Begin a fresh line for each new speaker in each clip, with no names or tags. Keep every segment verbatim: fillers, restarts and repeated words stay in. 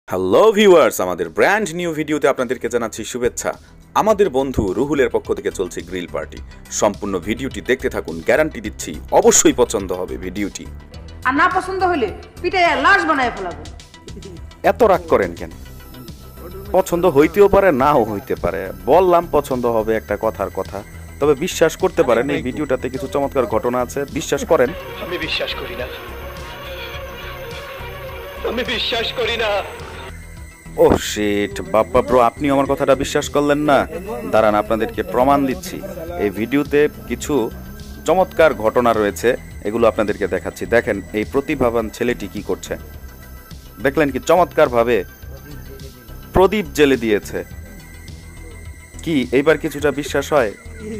Hello viewers, আমাদের brand new ভিডিওতে আপনাদেরকে জানাচ্ছি শুভেচ্ছা। আমাদের বন্ধু রুহুলের পক্ষ থেকে চলছে গ্রিল পার্টি। সম্পূর্ণ ভিডিওটি দেখতে থাকুন, গ্যারান্টি দিচ্ছি অবশ্যই পছন্দ হবে ভিডিওটি।
আর না পছন্দ হলে পিটাইয়া লাশ বানায় ফেলাবো।
এত রাগ করেন কেন? পছন্দ হইতেও পারে, নাও হইতে পারে। বললাম পছন্দ হবে, একটা কথার কথা। তবে বিশ্বাস করতে পারেন এই ভিডিওটাতে কিছু চমৎকার ঘটনা আছে, বিশ্বাস করেন।
আমি বিশ্বাস করি না, আমি বিশ্বাস করি না।
ও শিট, বাপ্পা ব্রো, আপনি আমার কথাটা বিশ্বাস করলেন না? দাঁড়ান, আপনাদেরকে প্রমাণ দিচ্ছি। এই ভিডিওতে কিছু চমৎকার ঘটনা রয়েছে, এগুলো আপনাদেরকে দেখাচ্ছি। দেখেন এই প্রতিভাবান ছেলেটি কি করছে, দেখলেন কি চমৎকার ভাবে প্রদীপ জ্বেলে দিয়েছে। কি এইবার কিছুটা বিশ্বাস হয়?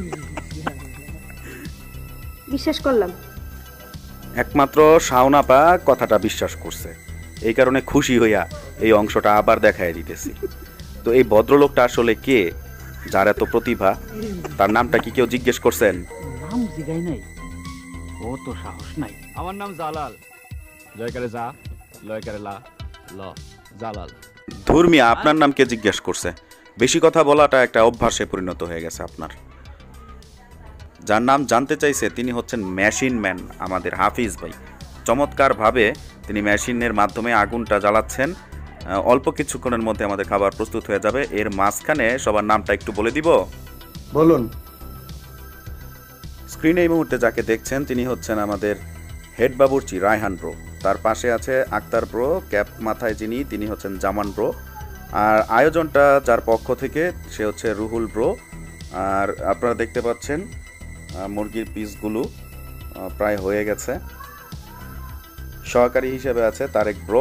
বিশ্বাস করলাম।
একমাত্র শাওনাপা কথাটা বিশ্বাস করছে, এই কারণে খুশি হইয়া এই অংশটা আবার দেখায় দিতেছি। তো এই ভদ্রলোকটা আসলে কে, যার এত প্রতিভা? তার নামটা কি কেউ জিজ্ঞেস করছেন?
নাম জিগাই নাই, ও তো সাহস নাই।
আমার নাম জালাল, জয়কারে যা, লয়কারে লা, ল জালাল।
ধর্মিয়া, আপনার নাম কে জিজ্ঞেস করছে? বেশি কথা বলাটা একটা অভ্যাসে পরিণত হয়ে গেছে আপনার। যার নাম জানতে চাইছে তিনি হচ্ছেন মেশিন ম্যান, আমাদের হাফিজ ভাই। চমৎকারভাবে তিনি মেশিনের মাধ্যমে আগুনটা জ্বালাচ্ছেন। অল্প কিছুক্ষণের মধ্যে আমাদের খাবার প্রস্তুত হয়ে যাবে। এর মাঝখানে সবার নামটা একটু বলে দিব।
বলুন।
স্ক্রিনে এই মুহূর্তে যাকে দেখছেন তিনি হচ্ছেন আমাদের হেড বাবুর্চি রায়হান ব্রো। তার পাশে আছে আক্তার ব্রো, ক্যাপ মাথায় যিনি, তিনি হচ্ছেন জামান ব্রো। আর আয়োজনটা যার পক্ষ থেকে সে হচ্ছে রুহুল ব্রো। আর আপনারা দেখতে পাচ্ছেন মুরগির পিসগুলো প্রায় হয়ে গেছে। সহকারী হিসেবে আছে তারেক ব্রো।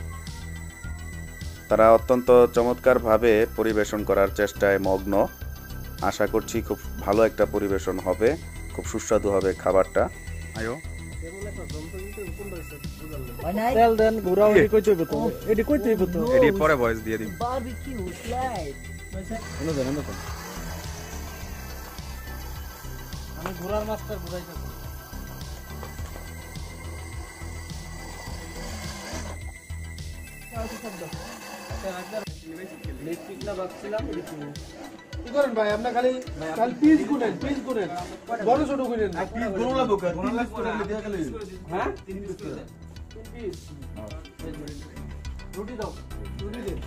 তারা অত্যন্ত চমৎকারভাবে পরিবেশন করার চেষ্টায় মগ্ন। আশা করছি খুব ভালো একটা পরিবেশন হবে, খুব সুস্বাদু হবে খাবারটা। আয়ো
তেল দেন, ঘুরাও, এডি কই চইব তো, এডি কই চইব তো,
এডি পরে ভয়েস দিয়ে দিন।
বারবিকিউ স্লাইড এনো দেন, এনো দেন। আমি ঘোরার মাস্টার ঘুরাইতেছি।
কি করেন ভাই? আপনার খালি খালি পিস গুনেন, পিস গুনেন, বড় ছোট গুনেন। পিস গুনো লাগবো, গুনো লাগবো করে দিয়া খালি। হ্যাঁ, তিন পিস করে। তিন পিস। রুটি দাও, রুটি দে।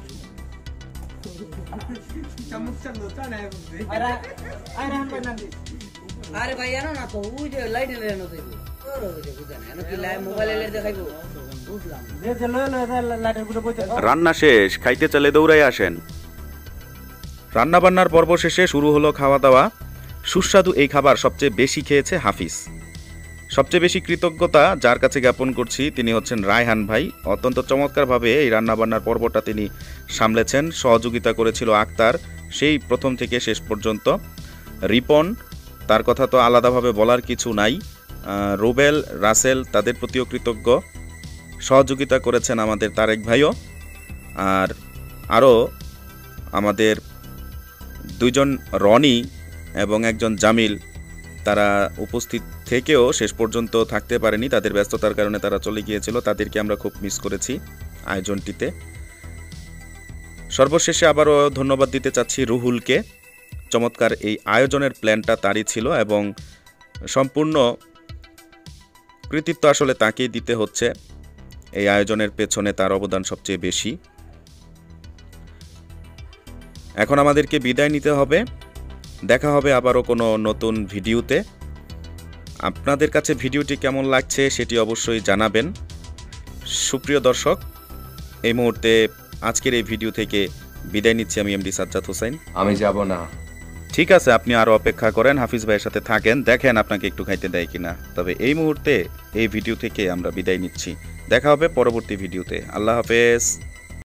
চামচ চালো তা না বুঝি। আরে আরে हम बना दे।
আরে ভাই জানো না তো, ওই যে লাইট এলে না তো ওর ওই যে বুঝানে এনো কি লাই মোবাইল এলে দেখাইবো, বুঝলাম।
দে দে লয় লয় লাইটের উপরে বইতে।
রান্না শেষ, খাইতে চলে দৌড়াই আসেন। রান্না বান্নার পর্ব শেষে শুরু হলো খাওয়া দাওয়া। সুস্বাদু এই খাবার সবচেয়ে বেশি খেয়েছে হাফিজ। সবচেয়ে বেশি কৃতজ্ঞতা যার কাছে জ্ঞাপন করছি তিনি হচ্ছেন রায়হান ভাই। অত্যন্ত চমৎকারভাবে এই রান্নাবান্নার পর্বটা তিনি সামলেছেন। সহযোগিতা করেছিল আক্তার সেই প্রথম থেকে শেষ পর্যন্ত। রিপন, তার কথা তো আলাদাভাবে বলার কিছু নাই। রুবেল, রাসেল, তাদের প্রতিও কৃতজ্ঞ। সহযোগিতা করেছেন আমাদের তারেক ভাইও। আর আরও আমাদের দুইজন রনি এবং একজন জামিল, তারা উপস্থিত থেকেও শেষ পর্যন্ত থাকতে পারেনি, তাদের ব্যস্ততার কারণে তারা চলে গিয়েছিল। তাদেরকে আমরা খুব মিস করেছি আয়োজনটিতে। সর্বশেষে আবারও ধন্যবাদ দিতে চাচ্ছি রুহুলকে। চমৎকার এই আয়োজনের প্ল্যানটা তারই ছিল এবং সম্পূর্ণ কৃতিত্ব আসলে তাকেই দিতে হচ্ছে। এই আয়োজনের পেছনে তার অবদান সবচেয়ে বেশি। এখন আমাদেরকে বিদায় নিতে হবে। দেখা হবে আবারও কোনো নতুন ভিডিওতে। আপনাদের কাছে ভিডিওটি কেমন লাগছে সেটি অবশ্যই জানাবেন। সুপ্রিয় দর্শক, এই মুহূর্তে আজকের এই ভিডিও থেকে বিদায় নিচ্ছি আমি এমডি সাজ্জাদ হোসেন।
আমি যাব না।
ঠিক আছে, আপনি আরও অপেক্ষা করেন, হাফিজ ভাইয়ের সাথে থাকেন, দেখেন আপনাকে একটু খাইতে দেয় কিনা। তবে এই মুহূর্তে এই ভিডিও থেকে আমরা বিদায় নিচ্ছি। দেখা হবে পরবর্তী ভিডিওতে। আল্লাহ হাফেজ।